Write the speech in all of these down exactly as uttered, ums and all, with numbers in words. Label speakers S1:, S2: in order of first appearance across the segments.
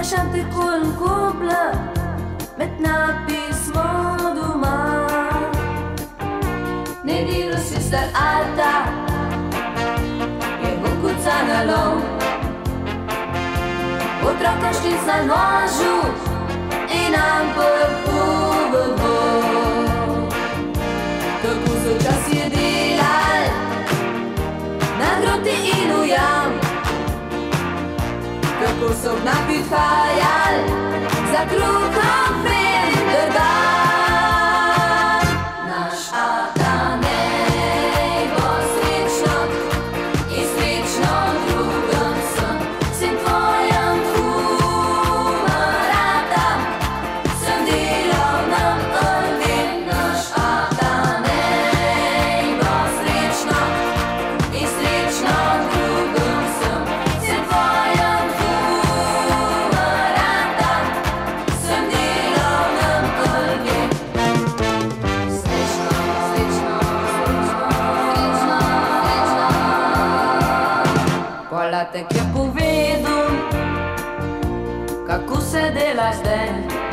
S1: lasciate col cuplă, metna pismo doma. Ne diru si star alta, je vukuca na lom. Otroka štica nožu i nam prpuvo. Kako so čas je delal, na groti in v jam. Kako so napihajal, za kruhom preden dan. Naš ata nej bo srečno i srečno drugom sem. Sem tvojem kumarata, sem delovnem prven. Naš ata nej bo srečno i srečno drugom sem. Sem tvojem kumarata, sem delovnem prven. Srečno, srečno, srečno, srečno. Polatek je povedal, kako se dela zdaj.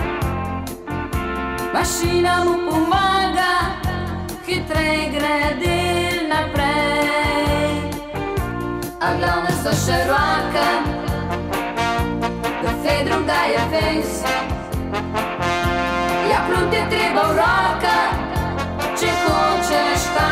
S1: Mašina mu pomaga, hitrej gre del naprej. A glavne so še roke, da Fedrom daje fejs. Ja, plut je treba v roke, če hočeš kaj.